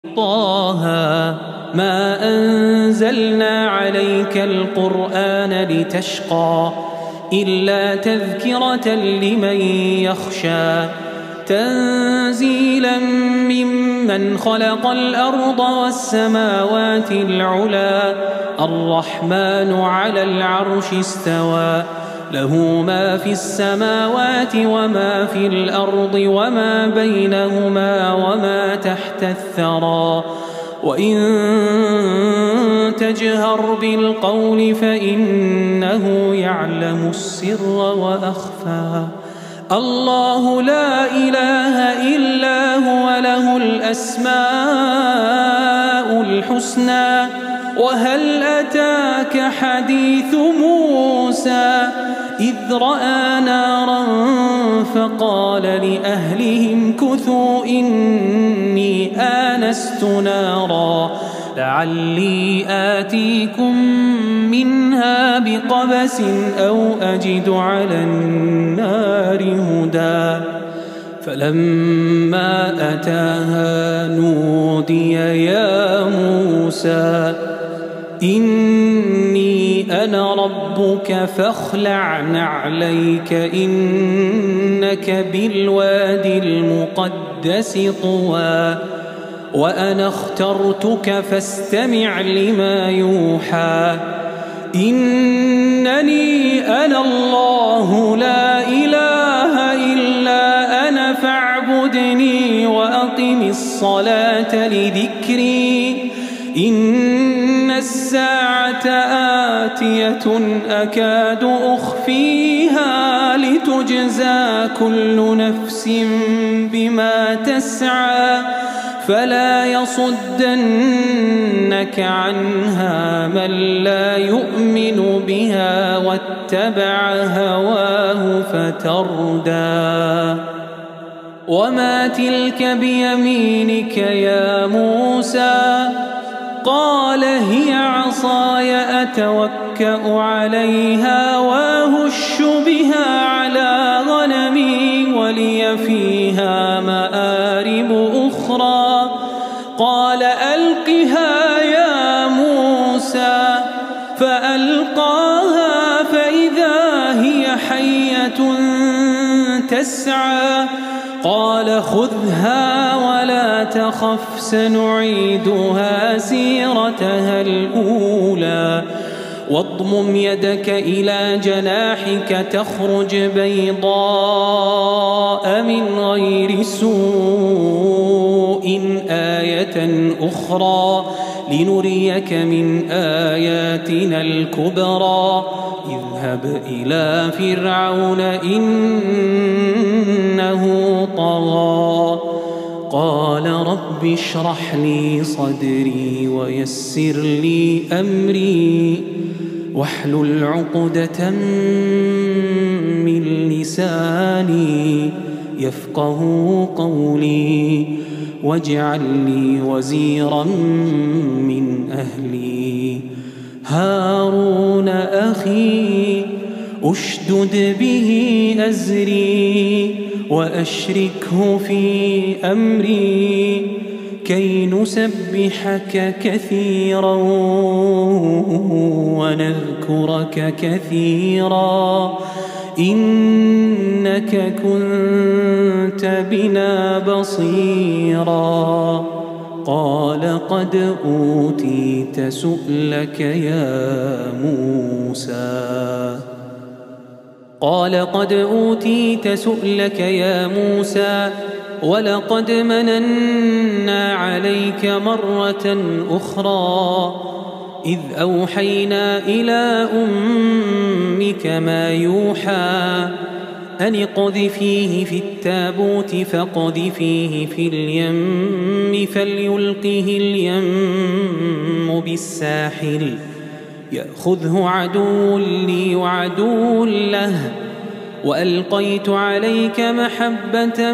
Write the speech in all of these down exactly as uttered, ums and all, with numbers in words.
طه ما أنزلنا عليك القرآن لتشقى إلا تذكرة لمن يخشى تنزيلا ممن خلق الأرض والسماوات العلى الرحمن على العرش استوى له ما في السماوات وما في الأرض وما بينهما وما تحت الثرى وإن تجهر بالقول فإنه يعلم السر وأخفى الله لا إله إلا هو له الأسماء الحسنى وهل أتاك حديث موسى إذ رأى نارا فقال لأهلهم كثوا إني آنست نارا لعلي آتيكم منها بقبس أو أجد على النار هدى فلما أتاها نودي يا موسى إني أنا ربك فاخلع نعليك إنك بالوادي المقدس طوى وأنا اخترتك فاستمع لما يوحى إنني أنا الله لا إله إلا أنا فاعبدني وأقم الصلاة لذكري إن الساعة آتية أكاد أخفيها لتجزى كل نفس بما تسعى فلا يصدنك عنها من لا يؤمن بها واتبع هواه فتردى وما تلك بيمينك يا موسى قال هي عصاي أتوكأ عليها وأهش بها على غنمي ولي فيها مآرب أخرى قال ألقها يا موسى فألقاها فإذا هي حية تسعى قال خذها ولا تخف سنعيدها سيرتها الأولى واضمم يدك إلى جناحك تخرج بيضاء من غير سوء آية أخرى لنريك من آياتنا الكبرى اذهب إلى فرعون إنه طغى قال رب اشرح لي صدري ويسر لي أمري واحلل عقدة من لساني يفقه قولي واجعل لي وزيرا من أهلي هارون أخي أشدد به أزري وأشركه في أمري كي نسبحك كثيرا ونذكرك كثيرا إنك كنت بنا بصيرا قال قد أوتيت سؤلك يا موسى قال قد أوتيت سؤلك يا موسى ولقد مننا عليك مرة أخرى إذ أوحينا إلى أمك ما يوحى أن اقذفيه في التابوت فاقذفيه في اليم فليلقه اليم بالساحل يأخذه عدو لي وعدو له وألقيت عليك محبة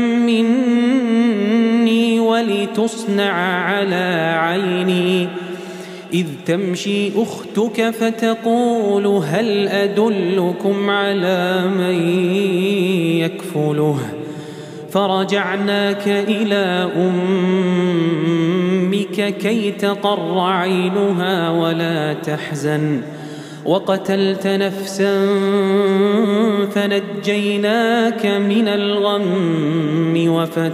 مني ولتصنع على عيني إذ تمشي أختك فتقول هل أدلكم على من يكفله فرجعناك إلى أمك كي تقر عينها ولا تحزن وقتلت نفسا فنجيناك من الغم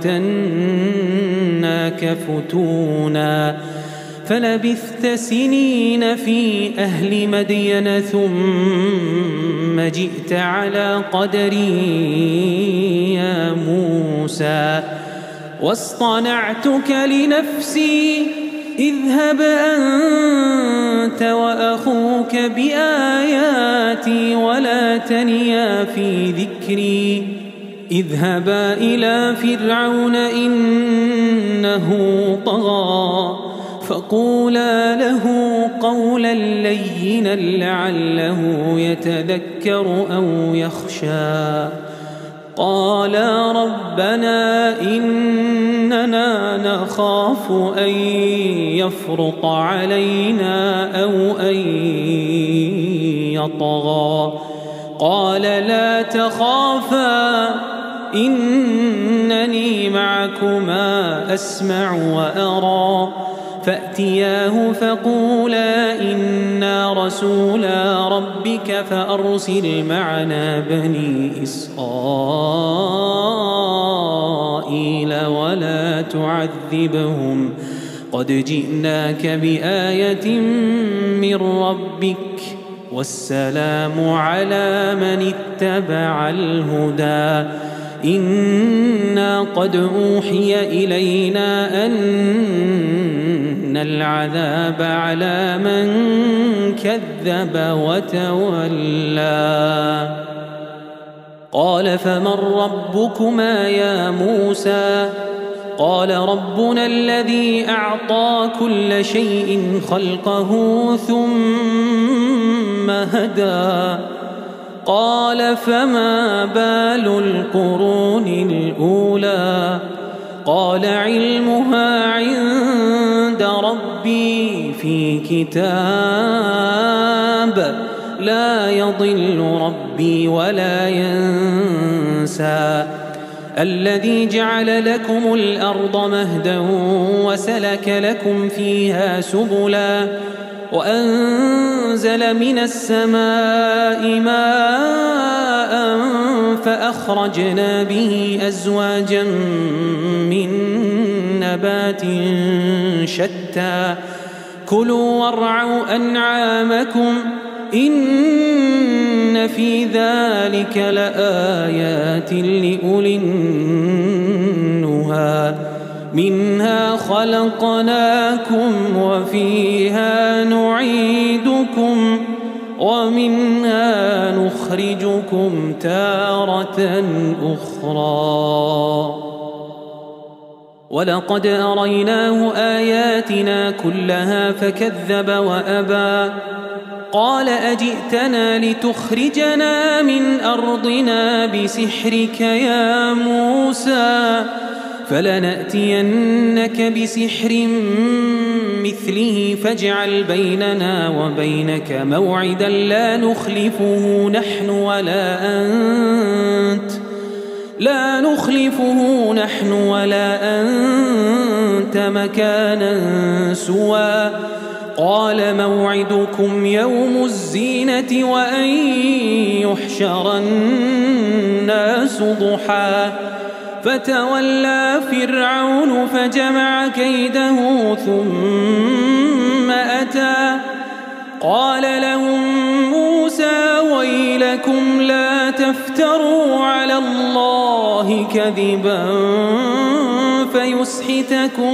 وفتناك فتونا فلبثت سنين في أهل مدين ثم جئت على قدري يا موسى واصطنعتك لنفسي اذهب أنت وأخوك بآياتي ولا تنيا في ذكري اذهبا إلى فرعون إنه طغى فقولا له قولا لينا لعله يتذكر أو يخشى قالا ربنا إننا نخاف أن يفرط علينا أو أن يطغى قال لا تخافا إنني معكما أسمع وأرى فأتياه فقولا إنا رسولا ربك فأرسل معنا بني إسرائيل ولا تعذبهم قد جئناك بآية من ربك والسلام على من اتبع الهدى إنا قد أوحي إلينا أن العذاب على من كذب وتولى قال فمن ربكما يا موسى قال ربنا الذي أعطى كل شيء خلقه ثم هدى قال فما بال القرون الأولى قال علمها عند ربي في كتاب لا يضل ربي ولا ينسى الذي جعل لكم الأرض مهدا وسلك لكم فيها سبلا وأنزل من السماء ماء فأخرجنا به أزواجا من نبات شتى كلوا وارعوا أنعامكم إن في ذلك لآيات لأولي النهى منها خلقناكم وفيها نعيدكم ومنها نخرجكم تارة أخرى ولقد أريناه آياتنا كلها فكذب وأبى قال أجئتنا لتخرجنا من أرضنا بسحرك يا موسى فلنأتينك بسحر مثله فاجعل بيننا وبينك موعدا لا نخلفه نحن ولا أنت لا نخلفه نحن ولا أنت مكانا سوى قال موعدكم يوم الزينة وأن يحشر الناس ضحى فتولى فرعون فجمع كيده ثم أتى قال لهم موسى ويلكم لا تفتروا على الله كذبا فيسحتكم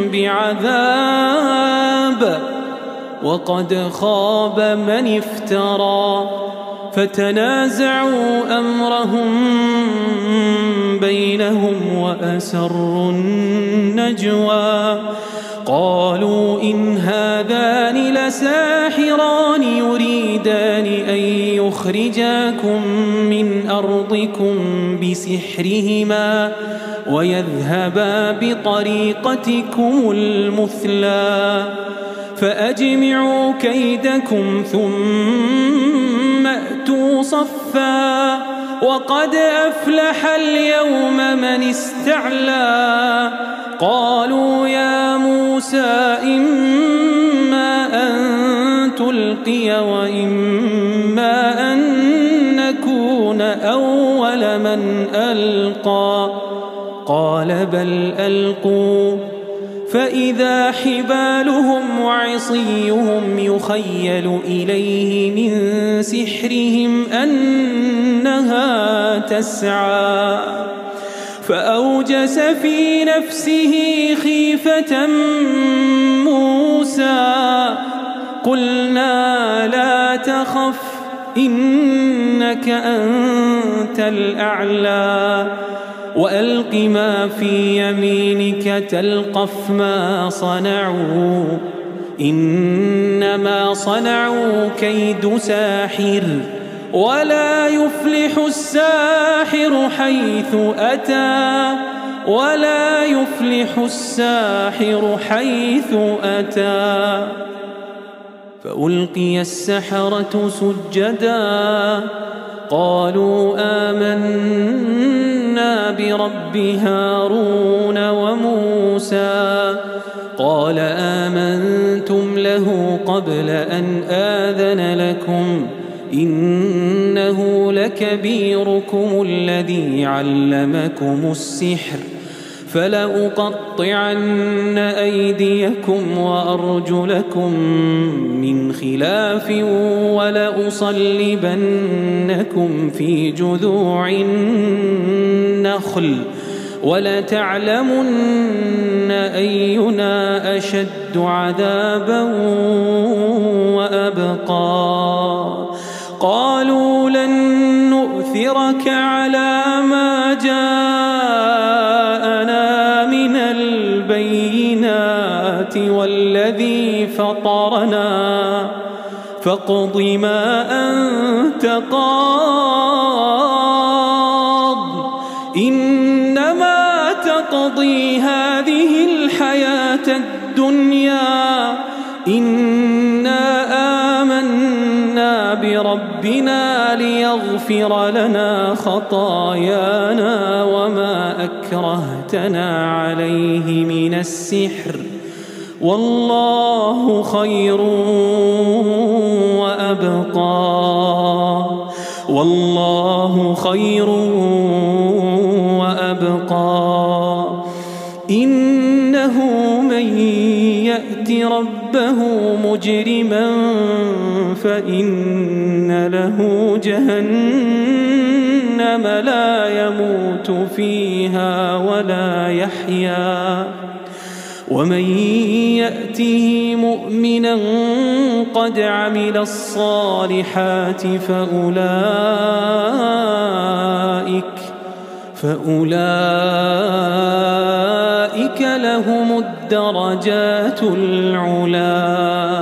بعذاب وقد خاب من افترى فتنازعوا أمرهم بينهم وأسروا النجوى قالوا إن هذان لساحران يريدان أن يخرجاكم من أرضكم بسحرهما ويذهبا بطريقتكم المثلى فأجمعوا كيدكم ثم أتوا صفا وقد أفلح اليوم من استعلى قالوا يا موسى إما أن تلقي وإما أن نكون أول من ألقى قال بل ألقوا فإذا حبالهم وعصيهم يخيل إليه من سحرهم أنها تسعى فأوجس في نفسه خيفة موسى قلنا لا تخف إنك أنت الأعلى وألق ما في يمينك تلقف ما صنعوا إنما صنعوا كيد ساحر ولا يفلح الساحر حيث أتى ولا يفلح الساحر حيث أتى فألقي السحرة سجدا قالوا آمنا برب هارون وموسى قال آمنتم له قبل أن آذن لكم إنه لكبيركم الذي علمكم السحر فلأقطعن أيديكم وأرجلكم من خلاف ولأصلبنكم في جذوع النخل ولتعلمن أينا أشد عذابا وأبقى قالوا لن نؤثرك على ما جاءنا من البينات والذي فطرنا فاقض ما أنت قاض إنما تقضي هذه الحياة الدنيا إنا آمنا بربنا ليغفر لنا خطايانا وما أكرهتنا عليه من السحر والله خير وأبقى والله خير وأبقى إنه من يأت ربه مجرما فإن له جهنم لا يموت فيها ولا يحيا ومن يأته مؤمنا قد عمل الصالحات فأولئك فأولئك لهم الدرجات العلا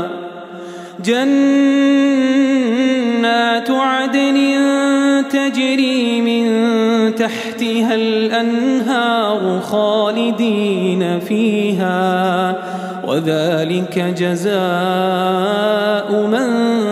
جنات عدن تجري من تحتها الأنهار خالدين فيها وذلك جزاء من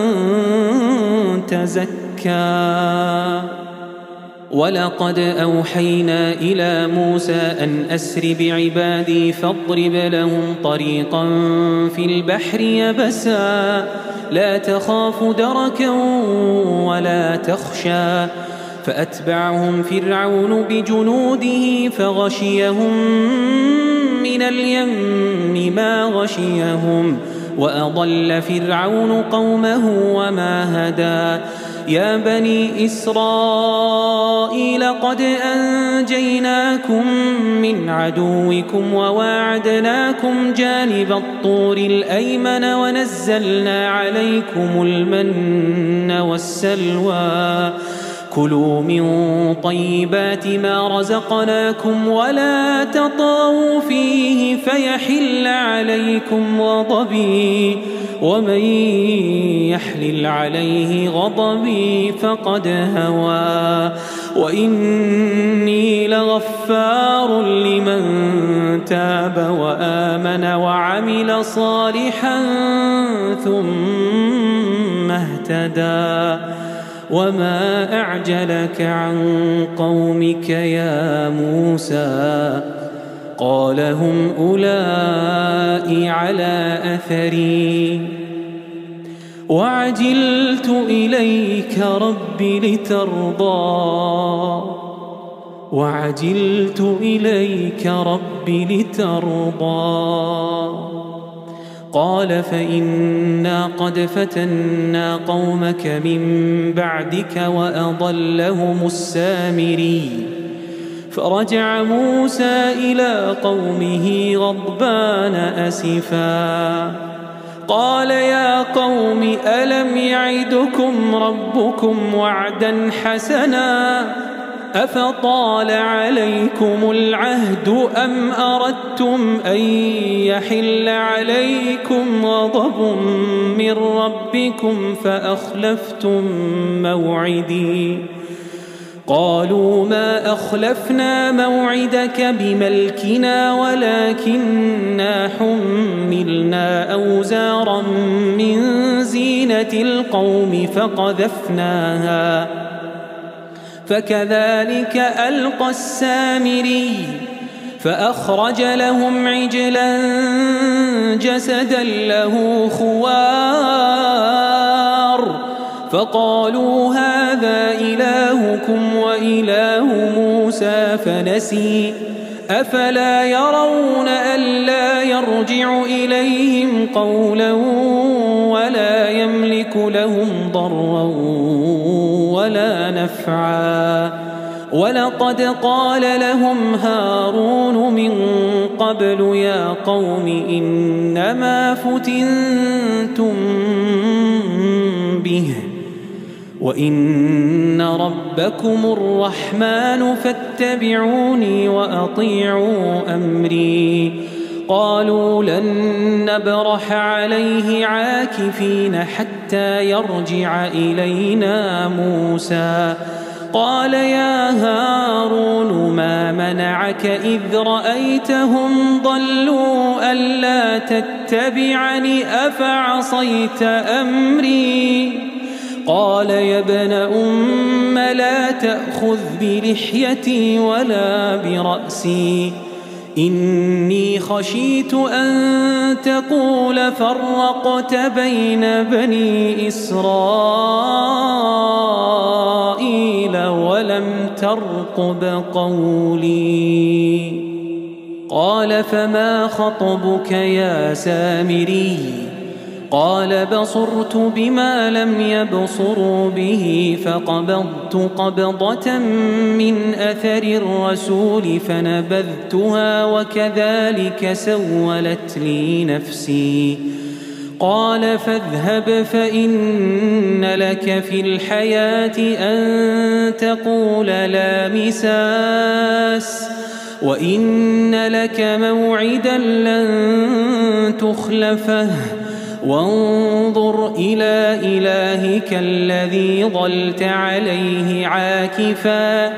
تزكى ولقد أوحينا إلى موسى أن أسر بعبادي فاضرب لهم طريقا في البحر يبسا لا تخاف دركا ولا تخشى فأتبعهم فرعون بجنوده فغشيهم من اليم ما غشيهم وأضل فرعون قومه وما هدى يا بني إسرائيل قد أنجيناكم من عدوكم وواعدناكم جانب الطور الأيمن ونزلنا عليكم المن والسلوى كلوا من طيبات ما رزقناكم ولا تطغوا فيه فيحل عليكم غضبي ومن يحلل عليه غضبي فقد هوى وإني لغفار لمن تاب وآمن وعمل صالحا ثم اهتدى وما أعجلك عن قومك يا موسى؟ قال هم أولئك على أثري وعجلت إليك رب لترضى وعجلت إليك رب لترضى قال فإنا قد فتنا قومك من بعدك وأضلهم السامري فرجع موسى إلى قومه غضبان أسفا قال يا قوم ألم يعدكم ربكم وعدا حسنا أفطال عليكم العهد أم أردتم أن يحل عليكم غضب من ربكم فأخلفتم موعدي قالوا ما أخلفنا موعدك بملكنا ولكننا حملنا أوزارا من زينة القوم فقذفناها فكذلك ألقى السامري فأخرج لهم عجلا جسدا له خوار فقالوا هذا إلهكم وإله موسى فنسي أفلا يرون ألا يرجع إليهم قولا ولا يملك لهم ضرا ولا نفعا ولقد قال لهم هارون من قبل يا قوم إنما فتنتم به وإن ربكم الرحمن فاتبعوني وأطيعوا أمري قالوا لن نبرح عليه عاكفين حتى يرجع إلينا موسى قال يا هارون ما منعك إذ رأيتهم ضلوا ألا تتبعني أفعصيت أمري قال يا ابن أم لا تأخذ بلحيتي ولا برأسي إني خشيت أن تقول فرقت بين بني إسرائيل ولم ترقب قولي قال فما خطبك يا سامري قال بصرت بما لم يبصروا به فقبضت قبضة من أثر الرسول فنبذتها وكذلك سولت لي نفسي قال فاذهب فإن لك في الحياة أن تقول لا مساس وإن لك موعدا لن تخلفه وانظر إلى إلهك الذي ظلت عليه عاكفا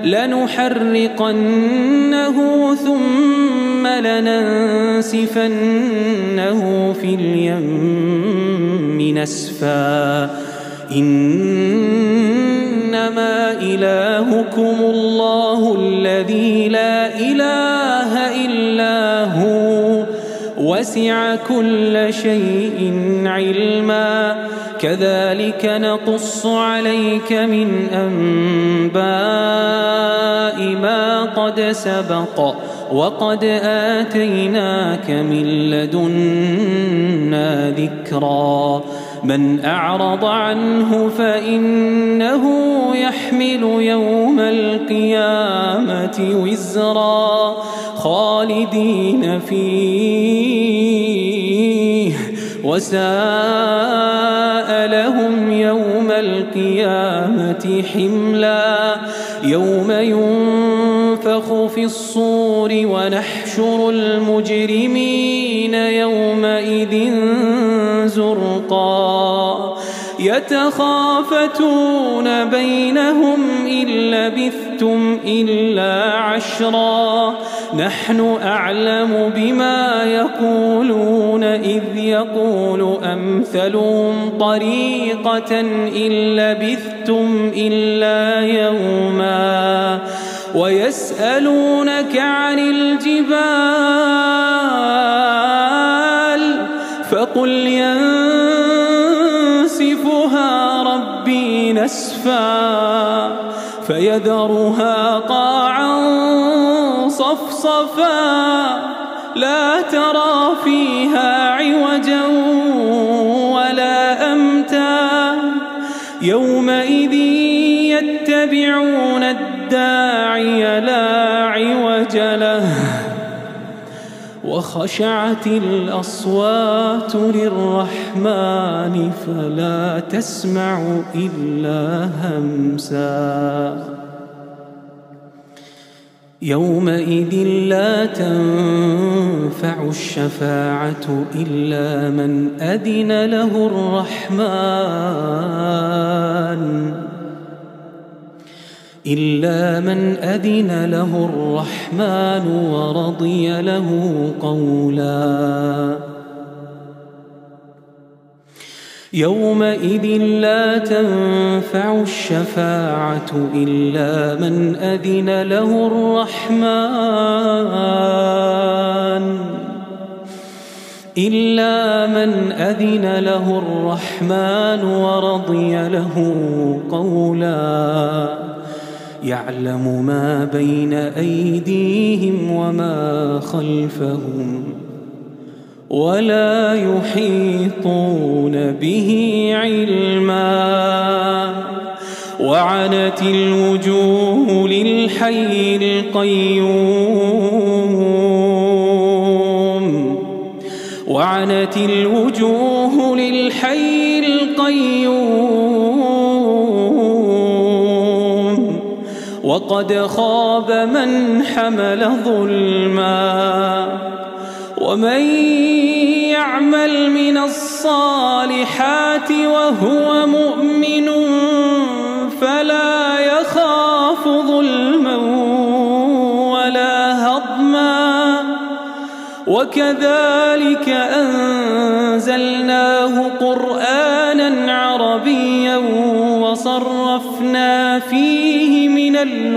لنحرقنه ثم لننسفنه في اليم نسفا إنما إلهكم الله الذي لا إله إلا هو وسع كل شيء علما كذلك نقص عليك من أنباء ما قد سبق وقد آتيناك من لدنا ذكرا من أعرض عنه فإنه يحمل يوم القيامة وزرا خالدين فيه وساء لهم يوم القيامة حملا يوم ينفخ في الصور ونحشر المجرمين يومئذ زرقا يتخافتون بينهم إن لبثتم إلا عشرا نحن أعلم بما يقولون إذ يقول أمثلهم طريقة إن لبثتم إلا يوما ويسألونك عن الجبال فقل ينسفها ربي نسفا فيذرها قاعا صفصفا لا ترى فيها عوجا ولا أمتا يومئذ يتبعون الداعي لا عوج له وخشعت الأصوات للرحمن فلا تسمع إلا همسا يومئذ لا تنفع الشفاعة إلا من أذن له الرحمن إلا من أذن له الرحمن ورضي له قولا يومئذ لا تنفع الشفاعة إلا من أذن له الرحمن إلا من أذن له الرحمن ورضي له قولا يعلم ما بين أيديهم وما خلفهم ولا يحيطون به علما وعنت الوجوه للحي القيوم وعنت الوجوه للحي القيوم وقد خاب من حمل ظلما ومن يعمل من الصالحات وهو مؤمن فلا يخاف ظلما ولا هضما وكذلك أنزلناه قرآنا عربيا وصرفنا فيه من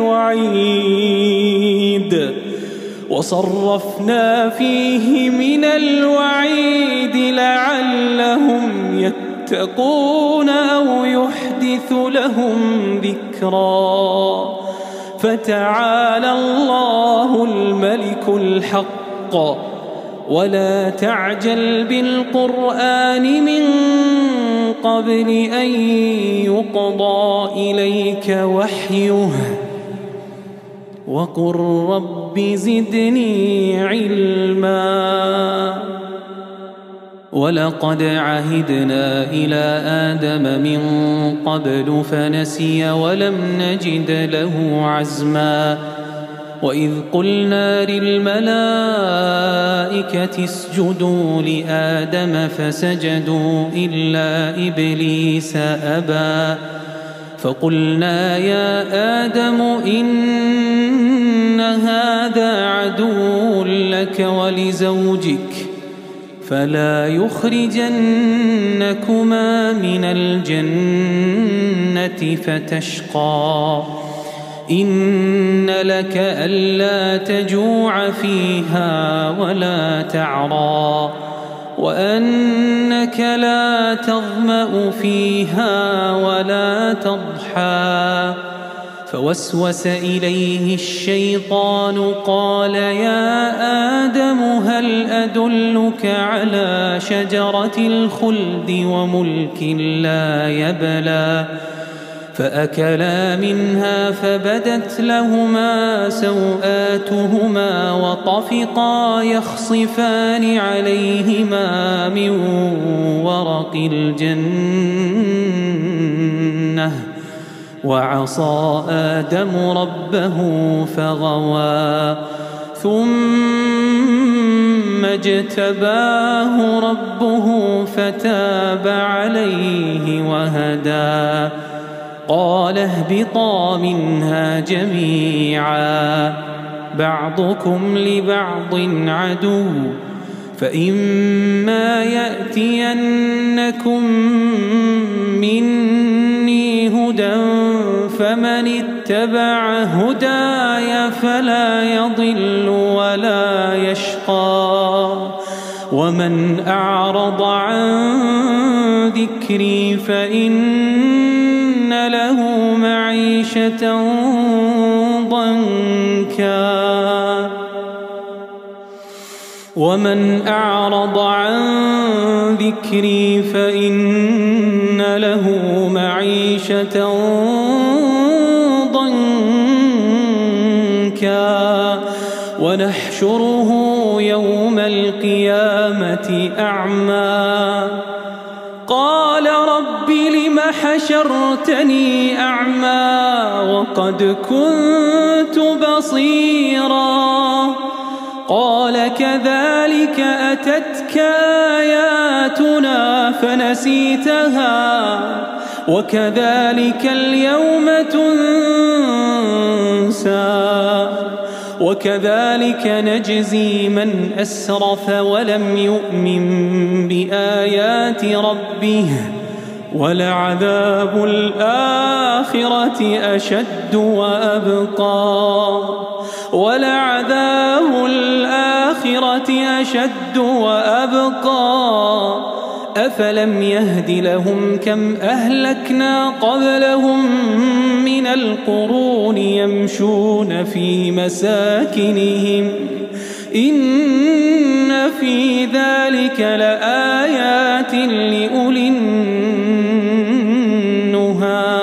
الوعيد وصرفنا فيه من الوعيد لعلهم يتقون أو يحدث لهم ذكرا فتعالى الله الملك الحق ولا تعجل بالقرآن من قبل أن يقضى إليك وحيه وقل رب زدني علما ولقد عهدنا إلى آدم من قبل فنسي ولم نجد له عزما وإذ قلنا للملائكة اسجدوا لآدم فسجدوا إلا إبليس أبى فقلنا يا آدم إن هذا عدو لك ولزوجك فلا يخرجنكما من الجنة فتشقى إن لك ألا تجوع فيها ولا تعرى وأنك لا تظمأ فيها ولا تضحى فوسوس إليه الشيطان قال يا آدم هل أدلك على شجرة الخلد وملك لا يبلى فأكلا منها فبدت لهما سوآتهما وطفقا يخصفان عليهما من ورق الجنة وعصى آدم ربه فغوى ثم اجتباه ربه فتاب عليه وهدى قال اهبطا منها جميعا بعضكم لبعض عدو فإما يأتينكم مني هدى فمن اتبع هداي فلا يضل ولا يشقى ومن أعرض عن ذكري فإن له معيشة ضنكا ومن أعرض عن ذكري فإن له معيشة ضنكا ونحشره يوم القيامة أعمى قال رب لم حشرتني أعمى وقد كنت بصيرا قال كذلك أتتك آياتنا فنسيتها وكذلك اليوم تنسى وكذلك نجزي من أسرف ولم يؤمن بآيات ربه ولعذاب الآخرة أشد وأبقى ولعذاب الآخرة أشد وأبقى أفلم يهد لهم كم أهلكنا قبلهم من القرون يمشون في مساكنهم إن في ذلك لآيات لأولي النهى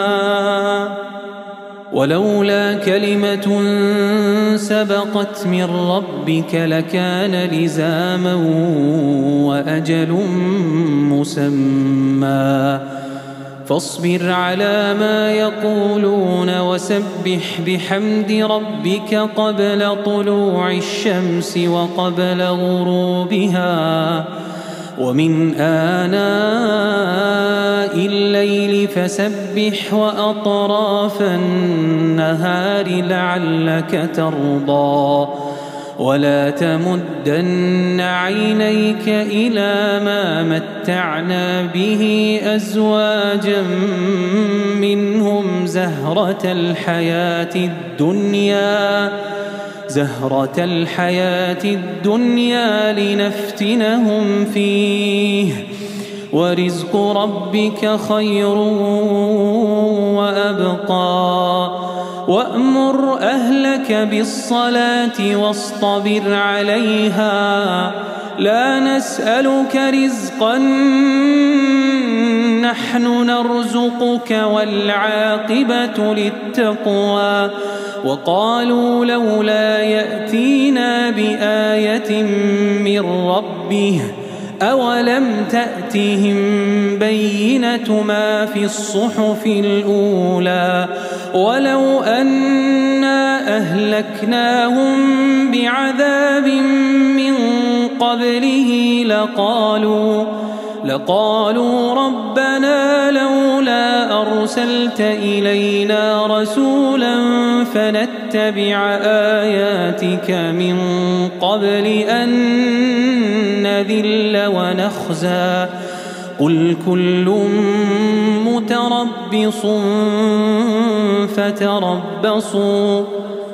ولولا كلمة سبقت من ربك لكان لزاما وأجل مسمى فاصبر على ما يقولون وسبح بحمد ربك قبل طلوع الشمس وقبل غروبها ومن آناء الليل فسبح وأطراف النهار لعلك ترضى ولا تمدن عينيك إلى ما متعنا به أزواجا منهم زهرة الحياة الدنيا زهرة الحياة الدنيا لنفتنهم فيه ورزق ربك خير وأبقى وأمر أهلك بالصلاة واصطبر عليها لا نسألك رزقا نحن نرزقك والعاقبة للتقوى وقالوا لولا يأتينا بآية من ربه أولم تأتهم بينة ما في الصحف الأولى ولو أنا أهلكناهم بعذاب من قبله لقالوا لقالوا ربنا لولا أرسلت إلينا رسولا فنتبع آياتك من قبل أن نذل ونخزى قل كل متربص فتربصوا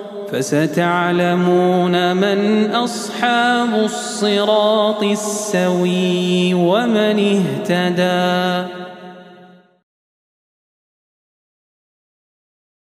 فستعلمون من أصحاب الصراط السوي ومن اهتدى.